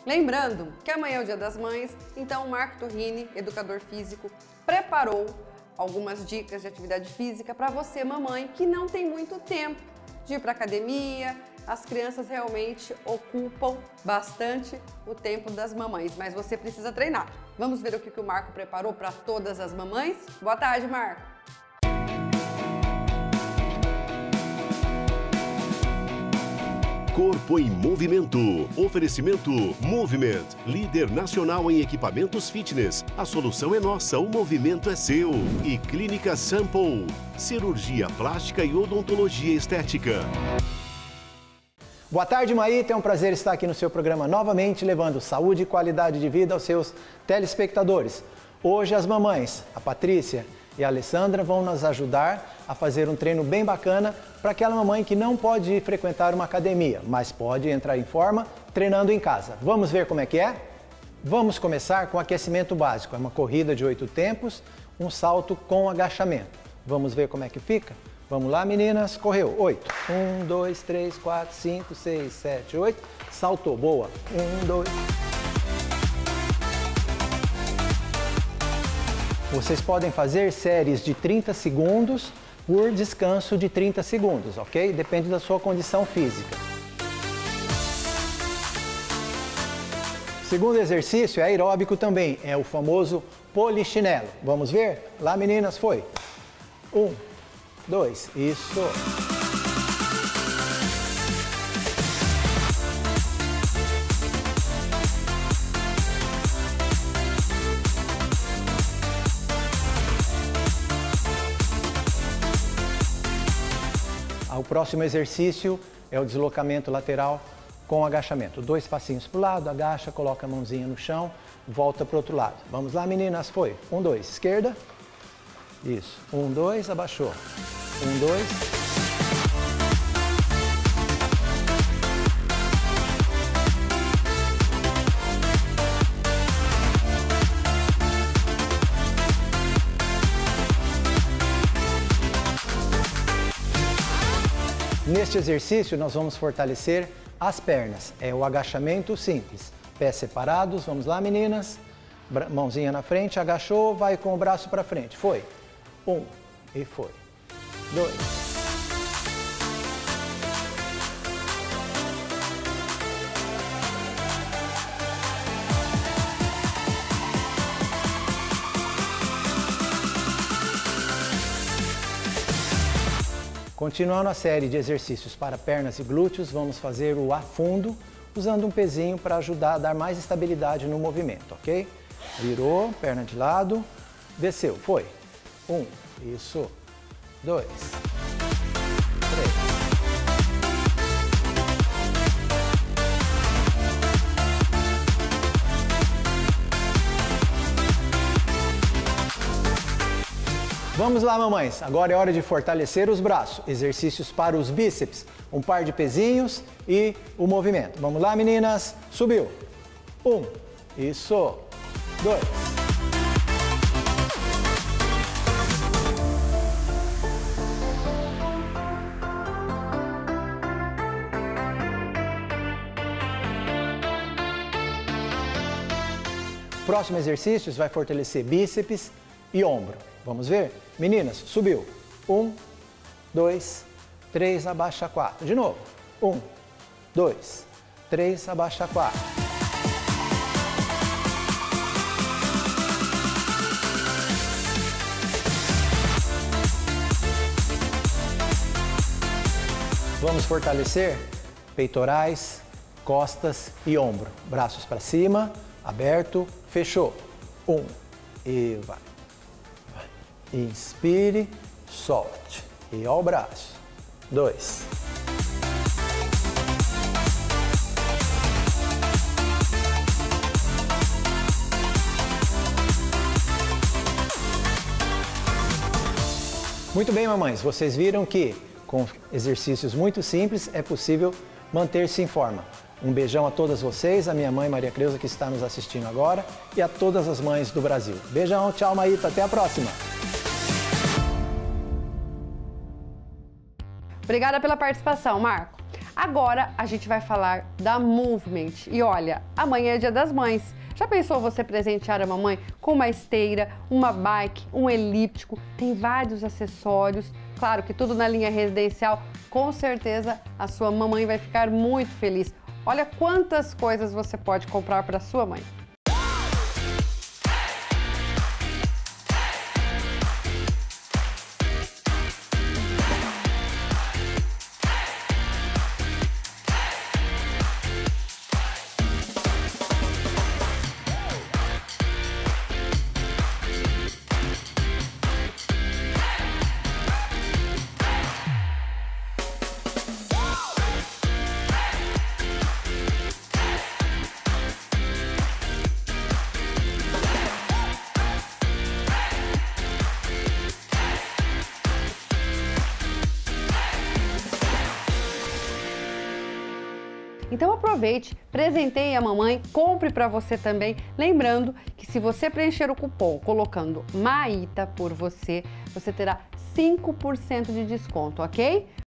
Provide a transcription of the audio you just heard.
Lembrando que amanhã é o Dia das Mães, então o Marco Torrini, educador físico, preparou algumas dicas de atividade física para você, mamãe, que não tem muito tempo de ir para academia. As crianças realmente ocupam bastante o tempo das mamães, mas você precisa treinar. Vamos ver o que o Marco preparou para todas as mamães? Boa tarde, Marco! Corpo em Movimento. Oferecimento Movement, líder nacional em equipamentos fitness. A solução é nossa, o movimento é seu. E Clínica Sample, cirurgia plástica e odontologia estética. Boa tarde, Maíta. É um prazer estar aqui no seu programa novamente, levando saúde e qualidade de vida aos seus telespectadores. Hoje as mamães, a Patrícia e a Alessandra, vão nos ajudar a fazer um treino bem bacana para aquela mamãe que não pode ir frequentar uma academia, mas pode entrar em forma treinando em casa. Vamos ver como é que é? Vamos começar com o aquecimento básico. É uma corrida de 8 tempos, um salto com agachamento. Vamos ver como é que fica? Vamos lá, meninas. Correu. 8. 1, 2, 3, 4, 5, 6, 7, 8. Saltou. Boa. 1, 2. Vocês podem fazer séries de 30 segundos por descanso de 30 segundos, ok? Depende da sua condição física. O segundo exercício é aeróbico também, é o famoso polichinelo. Vamos ver? Lá, meninas, foi. 1, 2, isso. O próximo exercício é o deslocamento lateral com agachamento. 2 passinhos para o lado, agacha, coloca a mãozinha no chão, volta para o outro lado. Vamos lá, meninas, foi. 1, 2, esquerda. Isso. 1, 2, abaixou. 1, 2. Neste exercício, nós vamos fortalecer as pernas. É o agachamento simples. Pés separados. Vamos lá, meninas. Mãozinha na frente. Agachou. Vai com o braço para frente. Foi. 1. E foi. 2. Continuando a série de exercícios para pernas e glúteos, vamos fazer o afundo, usando um pezinho para ajudar a dar mais estabilidade no movimento, ok? Virou, perna de lado, desceu, foi. 1, isso. 2, 3. Vamos lá, mamães. Agora é hora de fortalecer os braços. Exercícios para os bíceps. Um par de pezinhos e o movimento. Vamos lá, meninas. Subiu. 1. Isso. 2. Próximo exercício vai fortalecer bíceps e ombro. Vamos ver? Meninas, subiu. 1, 2, 3, abaixa 4. De novo. 1, 2, 3, abaixa 4. Vamos fortalecer peitorais, costas e ombro. Braços para cima, aberto, fechou. 1 e vai. Inspire, solte. E ao braço. 2. Muito bem, mamães. Vocês viram que com exercícios muito simples é possível manter-se em forma. Um beijão a todas vocês, a minha mãe Maria Creuza que está nos assistindo agora e a todas as mães do Brasil. Beijão, tchau, Maíta, até a próxima. Obrigada pela participação, Marco. Agora a gente vai falar da Movement. E olha, amanhã é Dia das Mães. Já pensou você presentear a mamãe com uma esteira, uma bike, um elíptico? Tem vários acessórios. Claro que tudo na linha residencial. Com certeza a sua mamãe vai ficar muito feliz. Olha quantas coisas você pode comprar para sua mãe. Então aproveite, presenteie a mamãe, compre para você também. Lembrando que se você preencher o cupom colocando Maíta por você, você terá 5% de desconto, ok?